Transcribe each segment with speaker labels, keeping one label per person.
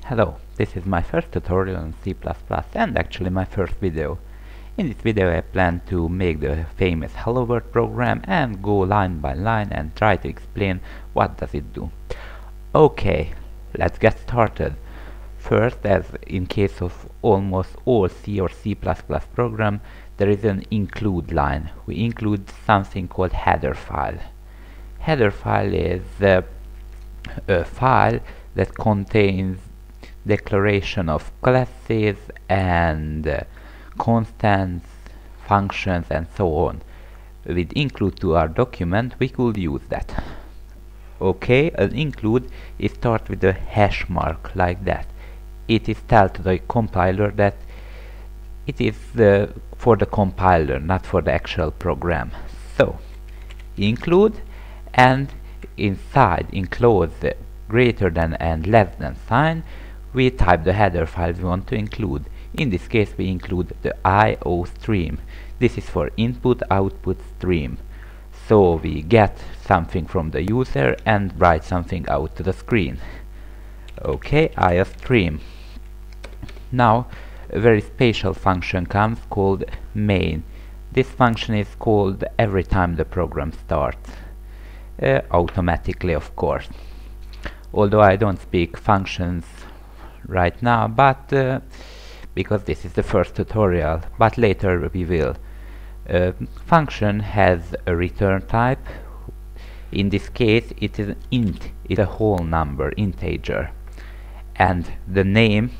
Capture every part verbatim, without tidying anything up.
Speaker 1: Hello, this is my first tutorial on C plus plus and actually my first video. In this video I plan to make the famous Hello World program and go line by line and try to explain what does it do. Okay, let's get started. First, as in case of almost all C or C plus plus program, there is an include line. We include something called header file. Header file is uh, a file that contains declaration of classes and uh, constants, functions and so on. With include to our document we could use that. Okay, an include is start with a hash mark like that. It is tell to the compiler that it is uh, for the compiler, not for the actual program. So include, and inside enclose the greater than and less than sign, we type the header file we want to include. In this case we include the I O stream. This is for input output stream. So we get something from the user and write something out to the screen. Okay, I O stream. Now a very special function comes called main. This function is called every time the program starts. Uh, automatically, of course. Although I don't speak functions right now, but uh, because this is the first tutorial, but later we will. Uh, function has a return type. In this case it is an int, it's a whole number, integer, and the name.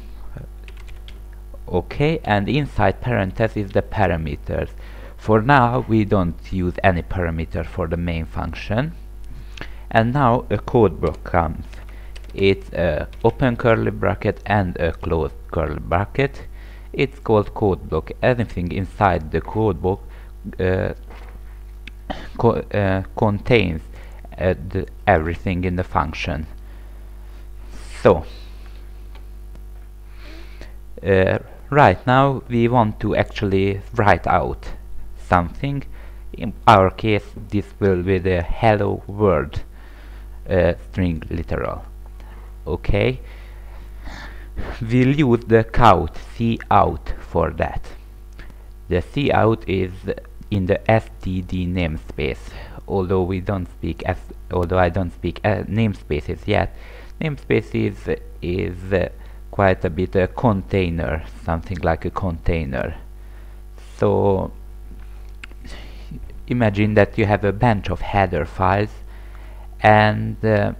Speaker 1: Okay, and inside parentheses is the parameters. For now we don't use any parameter for the main function. And now a code block comes. It's a open curly bracket and a closed curly bracket. It's called code block. Anything inside the code block uh, co uh, contains uh, the everything in the function. So uh, right now we want to actually write out something. In our case this will be the hello world uh, string literal. Okay, we'll use the count cout for that. The cout is in the std namespace. Although we don't speak as although I don't speak uh, namespaces yet, namespace is is uh, quite a bit a container, something like a container. So imagine that you have a bunch of header files, and uh,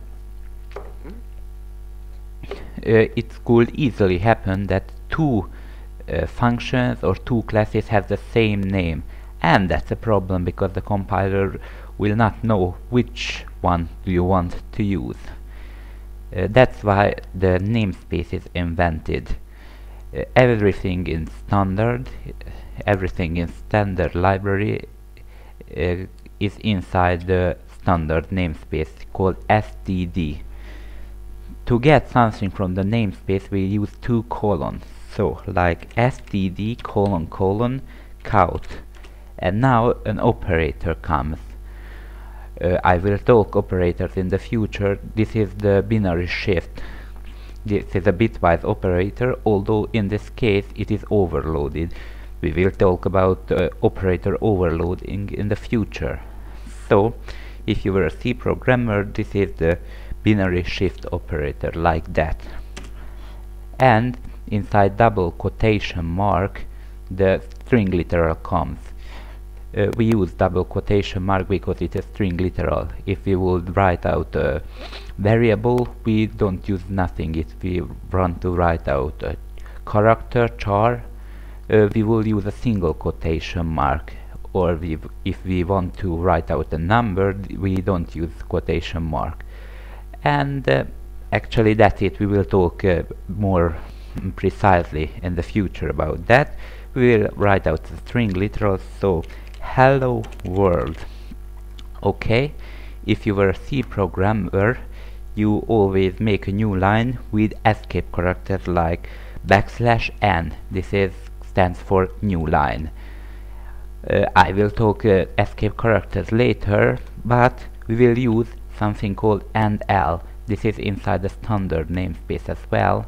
Speaker 1: Uh, it could easily happen that two uh, functions or two classes have the same name, and that's a problem because the compiler will not know which one do you want to use. Uh, that's why the namespace is invented. Uh, everything in standard, everything in standard library uh, is inside the standard namespace called std. To get something from the namespace we use two colons, so like std colon colon count, and now an operator comes. Uh, I will talk operators in the future. This is the binary shift. This is a bitwise operator, although in this case it is overloaded. We will talk about uh, operator overloading in the future. So if you were a C programmer, this is the binary shift operator like that. And inside double quotation mark the string literal comes. Uh, we use double quotation mark because it's a string literal. If we would write out a variable, we don't use nothing. If we want to write out a character char, uh, we will use a single quotation mark. Or we if we want to write out a number, we don't use quotation mark. And uh, actually that's it. We will talk uh, more precisely in the future about that. We will write out the string literal, so hello world. Okay, if you were a C programmer, you always make a new line with escape characters like backslash n. This is stands for new line. Uh, I will talk uh, escape characters later, but we will use something called and l. This is inside the standard namespace as well.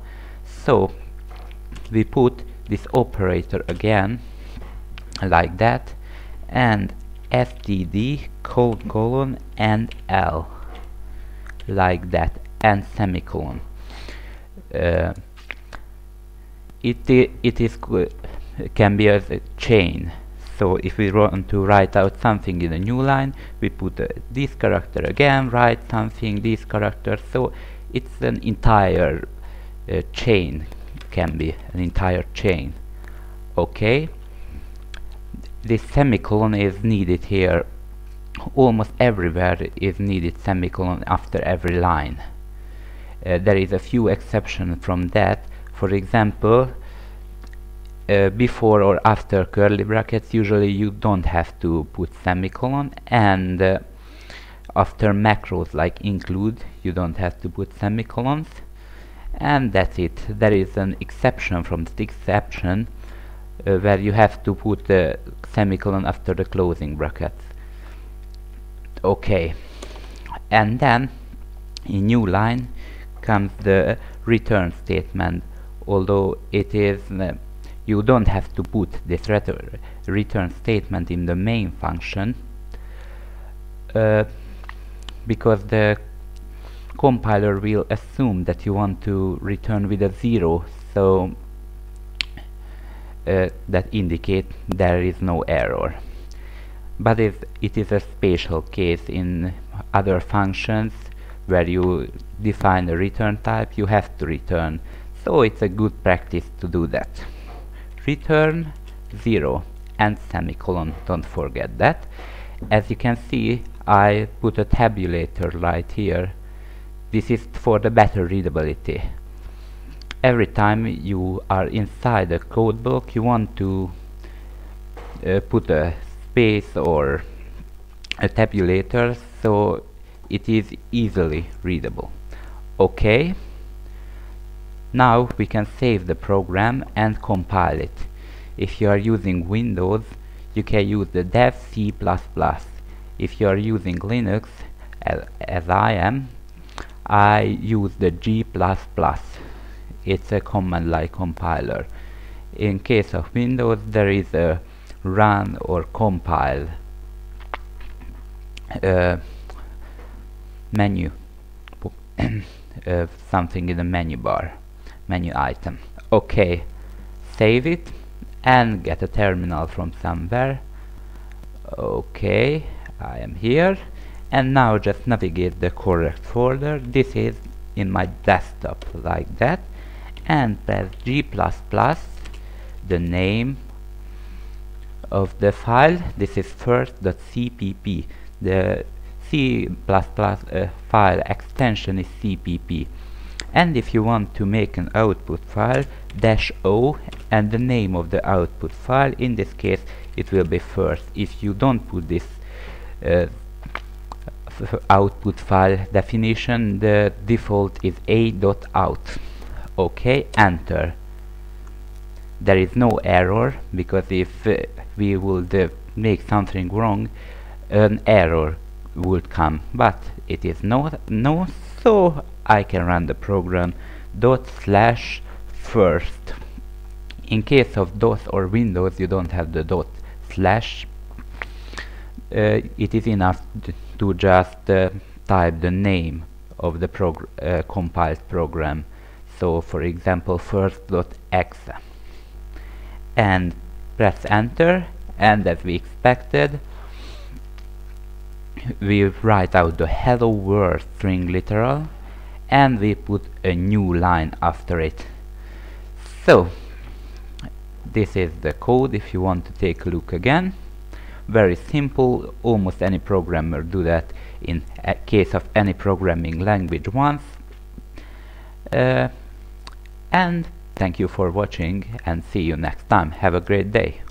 Speaker 1: So we put this operator again like that, and std colon colon and l like that, and semicolon. Uh, it, it is can be as a chain. So if we want to write out something in a new line, we put uh, this character again, write something, this character. So it's an entire uh, chain, can be an entire chain. Okay, this semicolon is needed here. Almost everywhere is needed semicolon after every line. Uh, there is a few exceptions from that. For example, Uh, before or after curly brackets, usually you don't have to put semicolon, and uh, after macros like include, you don't have to put semicolons, and that's it. There is an exception from the exception uh, where you have to put the semicolon after the closing brackets. Okay, and then in new line comes the return statement, although it is uh, you don't have to put this return statement in the main function uh, because the compiler will assume that you want to return with a zero, so uh, that indicate there is no error. But if it is a special case in other functions where you define a return type, you have to return, so it's a good practice to do that. Return zero and semicolon, don't forget that. As you can see, I put a tabulator right here. This is for the better readability. Every time you are inside a code block, you want to uh, put a space or a tabulator so it is easily readable. Okay. Now we can save the program and compile it. If you are using Windows, you can use the dev C plus plus. If you are using Linux, as, as I am, I use the G plus plus. It's a command line compiler. In case of Windows, there is a run or compile uh, menu, uh, something in the menu bar. Menu item. Okay, save it and get a terminal from somewhere. Okay, I am here, and now just navigate the correct folder. This is in my desktop like that, and press G plus plus, the name of the file. This is first.cpp. The C plus plus uh, file extension is C P P. And if you want to make an output file, dash O and the name of the output file. In this case it will be first. If you don't put this uh, output file definition, the default is a.out. Okay, enter. There is no error, because if uh, we would uh, make something wrong, an error would come, but it is not no, so I can run the program dot slash first. In case of DOS or Windows, you don't have the dot slash. Uh, it is enough to just uh, type the name of the progr uh, compiled program. So, for example, first.exe, and press enter, and as we expected, we write out the hello world string literal, and we put a new line after it. So this is the code if you want to take a look again. Very simple, almost any programmer do that in a case of any programming language once. Uh, and thank you for watching, and see you next time. Have a great day.